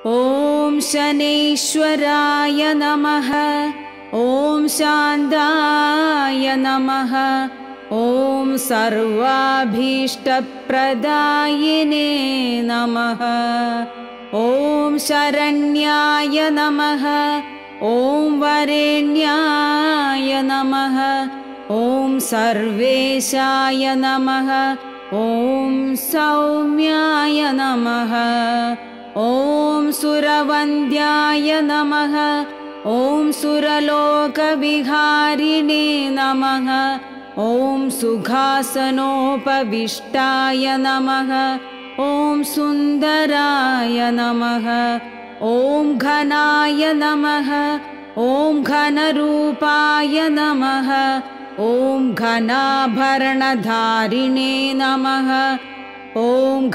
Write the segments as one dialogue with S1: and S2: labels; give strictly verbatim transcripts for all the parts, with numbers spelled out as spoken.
S1: ॐ शनैश्वराय नमः। ॐ शान्ताय नमः। ॐ सर्वाभीष्टप्रदायिने नमः। ॐ शरण्याय नमः। ॐ वरेण्याय नमः। ॐ सर्वेशाय नमः। ॐ सौम्याय नमः। ॐ सुरवन्द्याय नमः। ॐ सुरलोकविहारिणे नमः। ॐ सुखासनोपविष्टाय नमः। ॐ सुन्दराय नमः। ॐ घनाय नमः। ॐ घनरूपाय नमः। ॐ घनाभरणधारिणे नमः। ॐ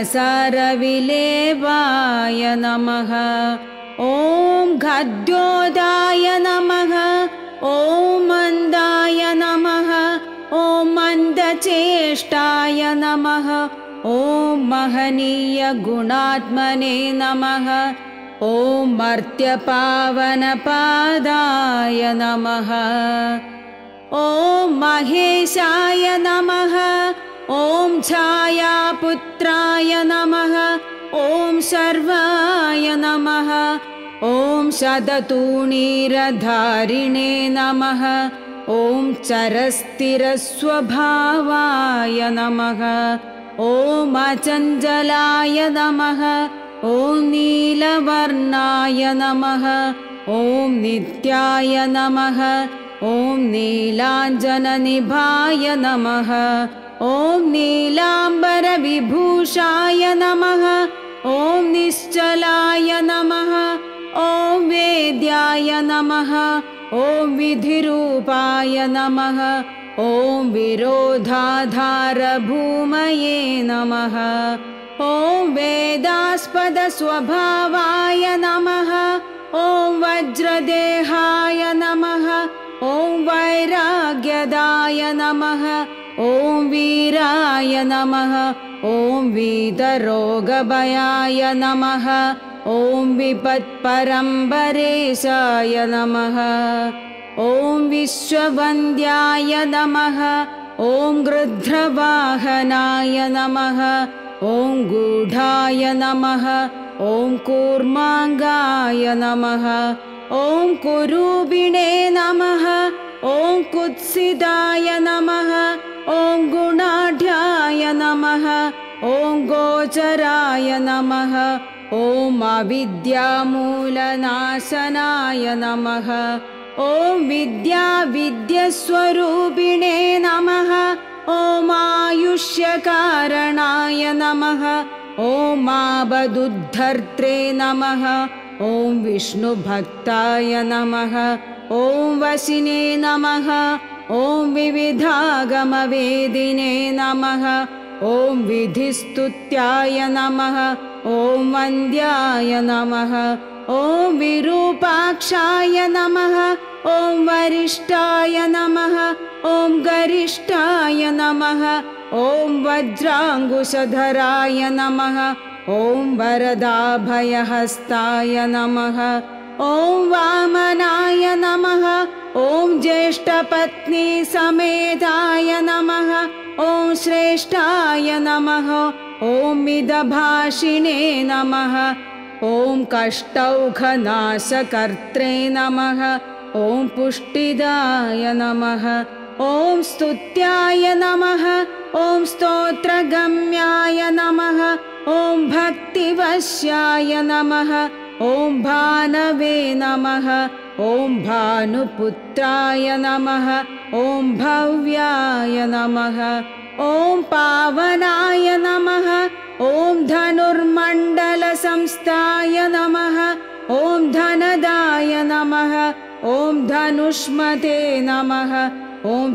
S1: घनसारविलेवाय नमः। ॐ गद्योदाय नमः। ॐ मन्दाय नमः। ॐ मन्दचेष्टाय नमः। ॐ महनीयगुणात्मने नमः। ॐ मर्त्यपावनपादाय नमः। ॐ महेशाय नमः। ॐ छायापुत्राय नमः। ॐ शर्वाय नमः। ॐ शततूणीरधारिणे नमः। ॐ चरस्थिरस्वभावाय नमः। ॐ अचञ्चलाय नमः। ॐ नीलवर्णाय नमः। ॐ नित्याय नमः। ॐ नीलाञ्जननिभाय नमः। ॐ नीलाम्बरविभूषाय नमः। ॐ निश्चलाय नमः। ॐ वेद्याय नमः। ॐ विधिरूपाय नमः। ॐ विरोधाधारभूमये नमः। ॐ वेदास्पदस्वभावाय नमः। ॐ वज्रदेहाय नमः। ॐ वैराग्यदाय नमः। ॐ वीराय नमः। ॐ वीतरोगभयाय नमः। ॐ विपत्परम्परेशाय नमः। ॐ विश्ववन्द्याय नमः। ॐ गृध्रवाहनाय नमः। ॐ गूढाय नमः। ॐ कूर्माङ्गाय नमः। ॐ कुरूपिणे नमः। ॐ कुत्सिताय नमः। ॐ गुणाढ्याय नमः। ॐ गोचराय नमः। ॐ अविद्यामूलनाशनाय नमः। ॐ विद्याविद्यस्वरूपिणे नमः। ॐ आयुष्यकारणाय नमः। ॐ आवदुद्धर्त्रे नमः। ॐ विष्णुभक्ताय नमः। ॐ वशिने नमः। ॐ विविधागमवेदिने नमः। ॐ विधिस्तुत्याय नमः। ॐ वन्द्याय नमः। ॐ विरूपाक्षाय नमः। ॐ वरिष्ठाय नमः। ॐ गरिष्ठाय नमः। ॐ वज्राङ्कुशधराय नमः। ॐ वरदाभयहस्ताय नमः। ॐ वामनाय नमः। ॐ ज्येष्ठपत्नी समेताय नमः। ॐ श्रेष्ठाय नमः। ॐ मितभाषिणे नमः। ॐ कष्टौघनाशकर्त्रे नमः। ॐ पुष्टिदाय नमः। ॐ स्तुत्याय नमः। ॐ स्तोत्रगम्याय नमः। ॐ भक्तिवश्याय नमः। ॐ भानवे नमः। ॐ भानुपुत्राय नमः। ॐ भव्याय नमः। ॐ पावनाय नमः। ॐ धनुर्मण्डलसंस्थाय नमः। ॐ धनदाय नमः। ॐ धनुष्मते नमः। ॐ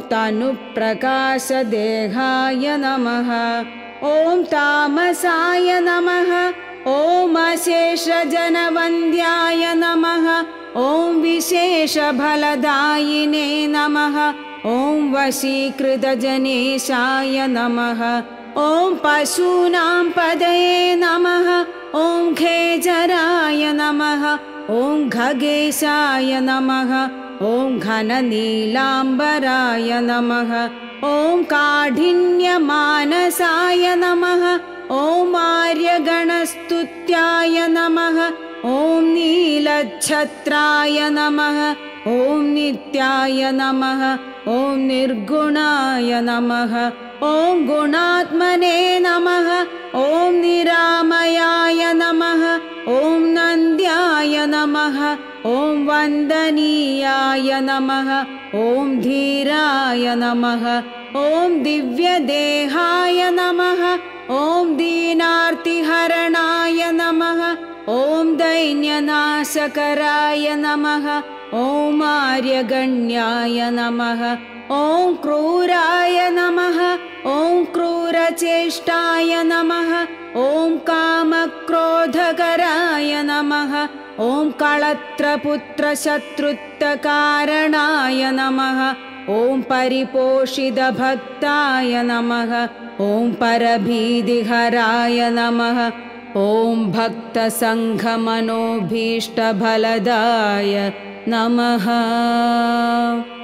S1: तनुप्रकाशदेहाय नमः। ॐ तामसाय नमः। ॐ अशेषजनवन्द्याय नमः। ॐ विशेषफलदायिने नमः। ॐ वशीकृतजनेशाय नमः। ॐ पशूनां पदये नमः। ॐ खेचराय नमः ॐ खगेशाय नमः ॐ घननीलाम्बराय नमः ॐ काठिन्यमानसाय नमः ॐ आर्यगणस्तुत्याय नमः ॐ नीलच्छत्राय नमः ॐ नित्याय नमः ॐ निर्गुणाय नमः ॐ गुणात्मने नमः ॐ निरामयाय नमः ॐ नन्द्याय नमः ॐ वन्दनीयाय नमः ॐ धीराय नमः ॐ दिव्यदेहाय नमः ॐ दीनार्तिहरणाय नमः ॐ दैन्यनाशकराय नमः ॐ आर्यगण्याय नमः ॐ क्रूराय नमः ॐ क्रूरचेष्टाय नमः ॐ कामक्रोधकराय नमः ॐ कलत्रपुत्रशत्रुत्वकारणाय नमः ॐ परिपोषितभक्ताय नमः ॐ परभीतिहराय नमः ॐ भक्तसङ्घमनोभीष्टफलदाय नमः।